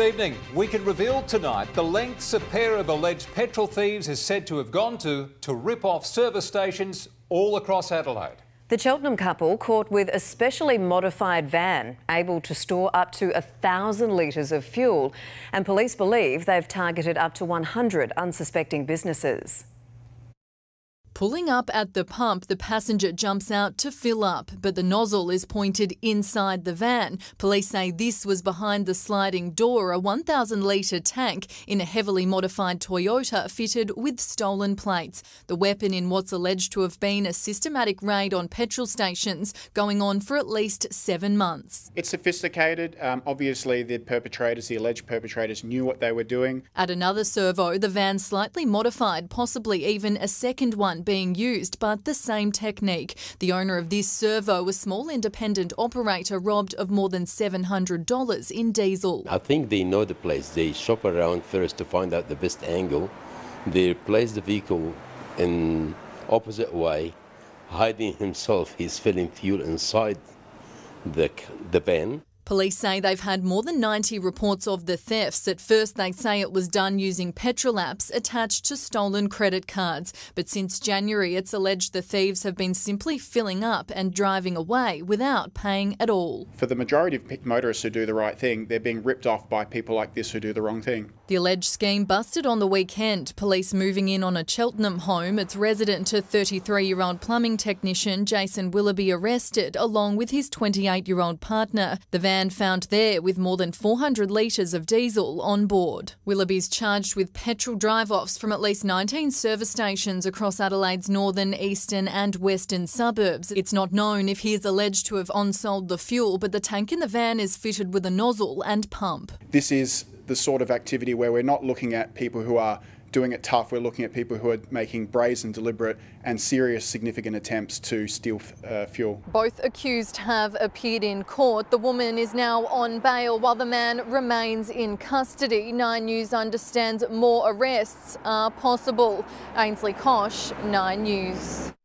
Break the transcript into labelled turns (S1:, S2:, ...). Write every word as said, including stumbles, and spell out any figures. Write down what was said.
S1: Good evening. We can reveal tonight the lengths a pair of alleged petrol thieves is said to have gone to to rip off service stations all across Adelaide.
S2: The Cheltenham couple caught with a specially modified van able to store up to a thousand litres of fuel, and police believe they've targeted up to one hundred unsuspecting businesses.
S3: Pulling up at the pump, the passenger jumps out to fill up, but the nozzle is pointed inside the van. Police say this was behind the sliding door, a one thousand litre tank in a heavily modified Toyota fitted with stolen plates. The weapon in what's alleged to have been a systematic raid on petrol stations going on for at least seven months.
S4: It's sophisticated. Um, obviously, the perpetrators, the alleged perpetrators, knew what they were doing.
S3: At another servo, the van slightly modified, possibly even a second one being used, but the same technique. The owner of this servo, a small independent operator, robbed of more than seven hundred dollars in diesel.
S5: I think they know the place. They shop around first to find out the best angle. They place the vehicle in opposite way, hiding himself. He's filling fuel inside the, the van.
S3: Police say they've had more than ninety reports of the thefts. At first, they say it was done using petrol apps attached to stolen credit cards. But since January, it's alleged the thieves have been simply filling up and driving away without paying at all.
S4: For the majority of motorists who do the right thing, they're being ripped off by people like this who do the wrong thing.
S3: The alleged scheme busted on the weekend. Police moving in on a Cheltenham home. Its resident to thirty-three-year-old plumbing technician Jason Willoughby arrested, along with his twenty-eight-year-old partner. The van found there with more than four hundred litres of diesel on board. Willoughby's charged with petrol drive-offs from at least nineteen service stations across Adelaide's northern, eastern and western suburbs. It's not known if he is alleged to have on-sold the fuel, but the tank in the van is fitted with a nozzle and pump.
S4: This is the sort of activity where we're not looking at people who are doing it tough. We're looking at people who are making brazen, deliberate and serious significant attempts to steal uh, fuel.
S3: Both accused have appeared in court. The woman is now on bail while the man remains in custody. Nine News understands more arrests are possible. Ainsley Kosh, Nine News.